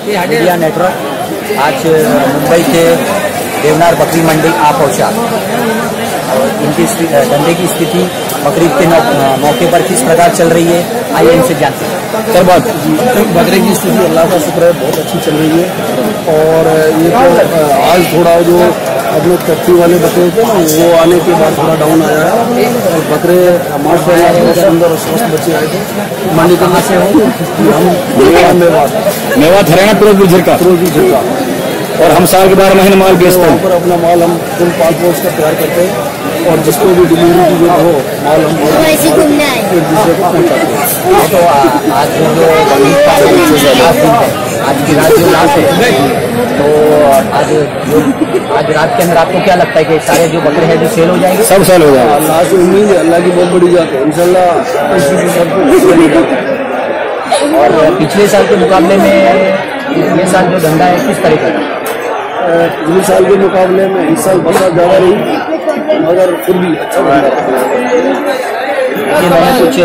Media network आज मुंबई के देवनार बकरी मंडी आ पहुंचा और इनकी धंधे की स्थिति बकरीद के मौके पर किस प्रकार चल रही है, आइए इनसे जानते हैं। सर बात बकरीद की स्थिति अल्लाह का शुक्र है बहुत अच्छी चल रही है। और ये तो आज थोड़ा जो अपने कच्ची वाले बकरे थे ना वो आने के बाद थोड़ा डाउन आया है। और बकरे माशाल्लाह बहुत सुंदर और स्वस्थ बच्चे आए थे। मंडी कहाँ से हो? हम मेवात हरियाणा फिरोजपुर का। और हम साल के 12 महीने माल बेचते हैं। पर अपना माल हम फुल पाल पोस कर तैयार करते हैं और जिसको भी डिलीवरी की जरूरत हो माल हम एक दूसरे को पहुँचाते हैं। तो आज जो आज की रात जो लास्ट है तो आज रात के अंदर आपको क्या लगता है कि सारे जो बकरे हैं जो सेल हो जाएंगे? सब सेल हो जाएगा। अल्लाह से उम्मीद है, अल्लाह की बहुत बड़ी जात है इंशाल्लाह सब। और पिछले साल के मुकाबले में ये साल जो धंधा है किस तरह का? पिछले साल के मुकाबले में इस साल बरसात ज़्यादा रही मगर फिर भी अच्छा मैंने कुछ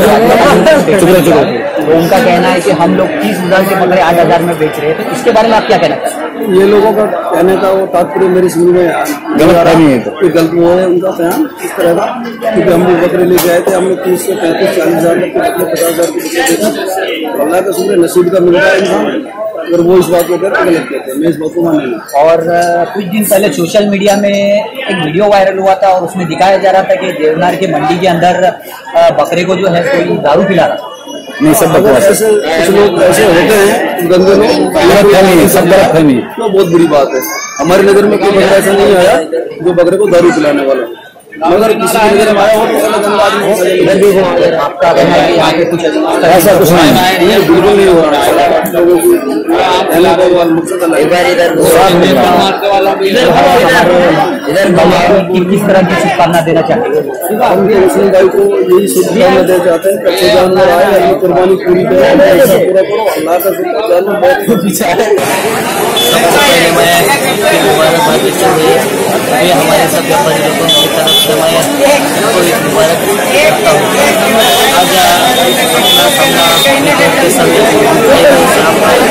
तो उनका कहना है कि हम लोग 30,000 के बकरे 8,000 में बेच रहे हैं, तो इसके बारे में आप क्या कहना चाहते हैं? ये लोगों का कहने का वो तात्पर्य मेरी समझ में गलत नहीं है। तो गलत वो है उनका बयान इस तरह का, क्योंकि हम लोग बकरे लेके आए थे, हम लोग 30 से 35-40 हज़ार के बकरे 50,000 के बकरे। अल्लाह का शुक्र नसीब का मिलता है इंसान, अगर वो इस बात को कहते गलत कहते हैं, मैं इस बात को मानने नहीं। और कुछ दिन पहले सोशल मीडिया में एक वीडियो वायरल हुआ था और उसमें दिखाया जा रहा था कि देवनार के मंडी के अंदर बकरे को जो है कोई दारू पिला रहा। नहीं, सब बकवास। ऐसे कुछ लोग ऐसे होते हैं गंदे लोग, गलतफहमी, सब गलतफहमी, तो बहुत बुरी बात है। हमारी नजर में कोई बकरा ऐसा नहीं आया जो बकरे को दारू पिलाने वाला, मगर किसी की नजर में आया हो तो गलत आदमी हो। आपका कहना है कि यहाँ पे कुछ ऐसा कुछ नहीं, बिल्कुल नहीं हो रहा है। लोगों की किस तरह की शुभकामना देना चाहते हैं? हम तो मुस्लिम भाई को यही शुभकामना देना चाहते हैं, कच्चे जानवर आए अपनी कुर्बानी पूरी करें, ऐसा पूरा करो। अल्लाह का शुक्र, जानवर बहुत पीछा है। सबसे पहले मैं मुबारकबाद देता हूँ, ये हमारे सब व्यापारी लोगों की तरफ से मैं सबको एक मुबारक करता हूँ। आज अपना सामना के समय बहुत सारे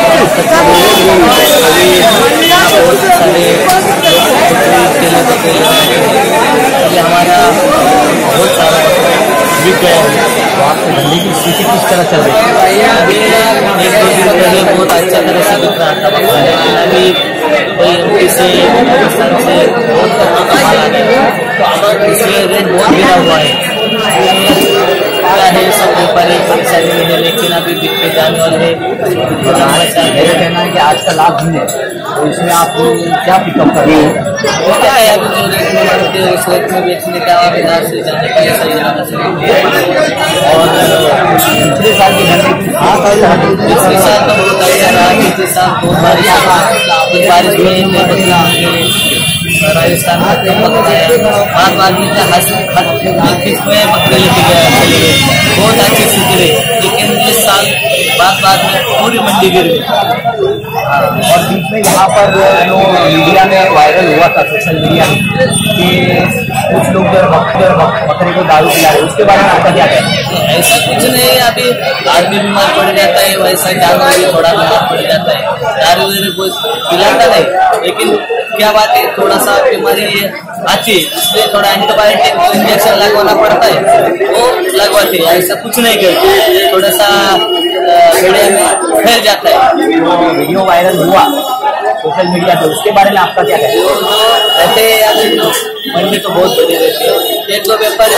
ये हमारा बहुत सारा बिक गया है। तो आपके धंधे की स्थिति किस तरह चल रही है? अभी 1-2 दिन पहले बहुत अच्छा तरह से बिक रहा था, लेकिन अभी कोई एमपी से पाकिस्तान से बहुत तरह का माल आ गया, तो इसलिए रेट बहुत गिरा हुआ है। क्या है सब व्यापारी परेशानी में है, लेकिन अभी बिकते जाने वाले मेरा कहना है कि आज का लाभ दिन है, तो इसमें आप क्या पिकअप कर रहे हैं? क्या है अभी जो रेट में बढ़ते हैं उस रेट में बेचने का और इधर से जाने का सही जाना चाहिए। और पिछले साल की धंधे पिछले साल तो बहुत अच्छा रहा, पिछले साल बहुत बारिश में राजस्थान में बाद में किसमें बकरे लेके गया चले गए, बहुत अच्छी स्थिति रही, लेकिन इस साल बाद में पूरी मंडी गिर गई। और बीच में यहाँ पर जो मीडिया में वायरल हुआ था सोशल मीडिया में कि कुछ लोग बकरे को दारू पिला रहे, उसके बारे में आपका क्या कहना है? ऐसा कुछ नहीं है, अभी आदमी बीमार पड़ जाता है, वैसा जानवर भी थोड़ा बीमार पड़ जाता है, दारू वगैरह कोई पिलाता नहीं, लेकिन क्या बात है थोड़ा सा बीमारी आती है इसलिए थोड़ा एंटीबायोटिक इंजेक्शन लगवाना पड़ता है, वो लगवाते हैं, ऐसा कुछ नहीं करते, थोड़ा सा मीडिया में फैल जाता है। तो वीडियो वायरल हुआ सोशल मीडिया पे, उसके बारे में आपका क्या कहना है? वैसे मंडी तो बहुत बड़ी रहती है, एक दो व्यापारी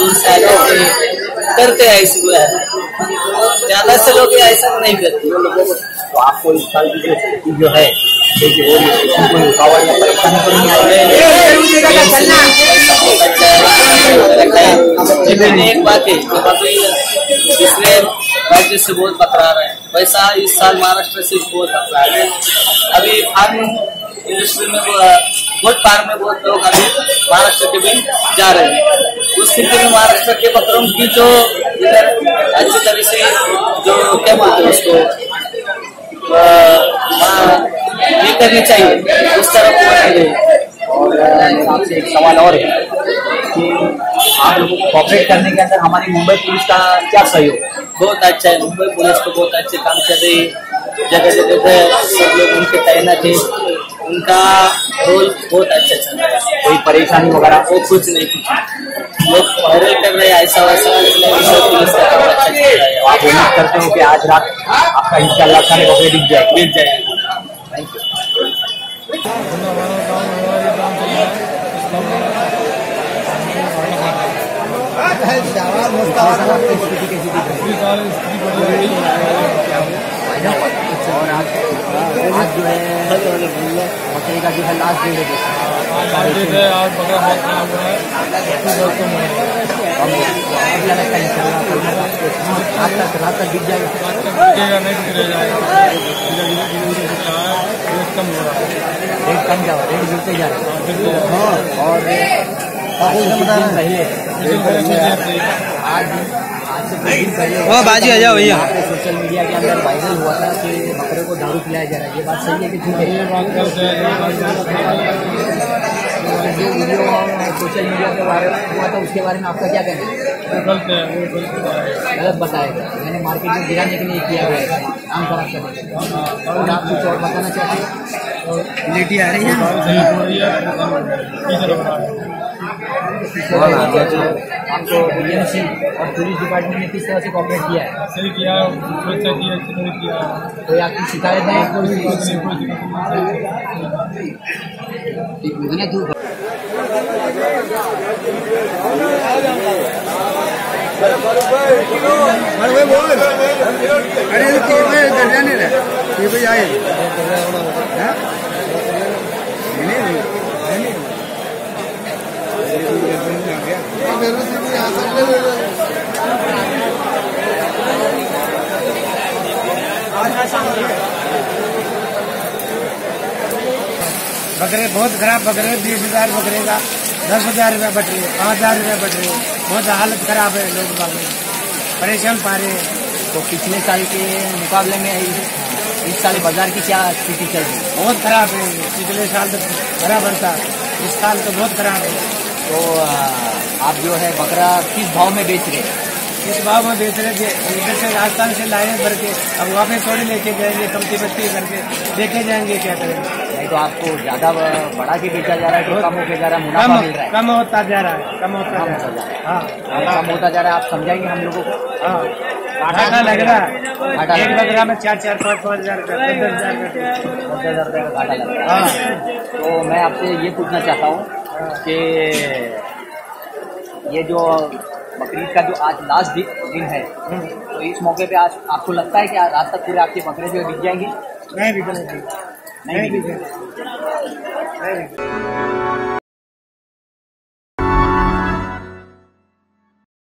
करते हैं ऐसी, ज्यादा से लोग ऐसा नहीं करते। तो आपको इस साल की जो स्थिति जो है कोई रुकावट या परेशानी तो नहीं आई? एक बात है, पिछले राज्य से बहुत बकरा रहा है, वैसा इस साल महाराष्ट्र से बहुत बकरा है। अभी फार्म इंडस्ट्री में गोट फार्म में बहुत लोग अभी महाराष्ट्र के भी जा रहे हैं, उस स्थिति में महाराष्ट्र के बकरों की जो इधर अच्छी तरह से जो क्या बोलते हैं उसको ये करनी चाहिए, उस तरफ और आपसे एक सवाल और है कि आप लोगों को कॉपरेट करने के अंदर हमारी मुंबई पुलिस का क्या सहयोग? बहुत अच्छा है, मुंबई पुलिस तो बहुत अच्छे काम कर रही है, जगह जगह पे सब लोग उनके तैनात थे, उनका रोल बहुत अच्छा चल रहा है। कोई परेशानी वगैरह? वो कुछ नहीं, कुछ लोग वायरल कर रहे हैं ऐसा वैसा, पुलिस का काम अच्छा चल रहा है। आप उम्मीद करते हो कि आज रात आपका इंशाल्लाह सारे बकरे बिक जाए? Thank you. और आज जो है बकरे का जो है लास्ट डे है, आज बकरा बहुत खराब हुआ है। रात तक बिक जाएगा? नहीं बिगड़ेगा, रेट कम हो रहा है। रेट कम जा रहा है, रेट गिरते जा रहे हैं। और आज से कुछ दिन पहले बाजी आ जाओ भैया। सोशल मीडिया के अंदर वायरल हुआ था कि बकरे को दारू पिलाया जा रहा है, ये बात सही है कि झूठ है? ये बात गलत है। जो वीडियो सोशल मीडिया पे वायरल हुआ था उसके बारे में आपका क्या कहना है? गलत है, गलत बताया था, मैंने मार्केट में गिराने के लिए किया गया है, नाम खराब करने के लिए। और आप कुछ और बताना चाहते हैं? लेटी आ रही है। आपको बीएमसी और पुलिस डिपार्टमेंट ने किस तरह से कॉपरेट किया है? सही किया, अच्छा किया। कोई आपकी शिकायत है? दूर बकरे बहुत खराब बकरे, 20,000 बकरे का 10,000 रुपया बट रही है, 5,000 रुपया बट रही है। बहुत हालत खराब है, लोग बाग परेशान पा रहे हैं। तो पिछले साल के मुकाबले में इस साल बाजार की क्या स्थिति चल रही है? बहुत खराब है, पिछले साल तो बराबर था, इस साल तो बहुत खराब है। तो आप जो है बकरा किस भाव में बेच रहे हैं? इस भाव में बेच रहे थे, इधर से राजस्थान से लाए भर के, अब वापस थोड़ी लेके जाएंगे, कमती बत्ती करके देखे जाएंगे, क्या करेंगे। नहीं तो आपको ज्यादा बढ़ा के बेचा जा रहा है कि कम होके जा रहा है? मुनाफा मिल रहा है? कम होता जा रहा है, कम होता जा रहा है। हाँ, कम होता जा रहा है। आप समझाएंगे हम लोगों को? हाँ, घाटा लग रहा है। एक बकरा में 4,000, 5,000 रुपया, 10,000 रुपया, 10,000 रुपये का घाटा लग रहा है। तो मैं आपसे ये पूछना चाहता हूँ कि ये जो बकरीद का जो आज लास्ट दिन है, तो इस मौके पे आज आपको लगता है कि आज रात तक पूरे आपके बकरे जो बिक जाएंगे? नहीं बिकेंगे, नहीं बिकेंगे।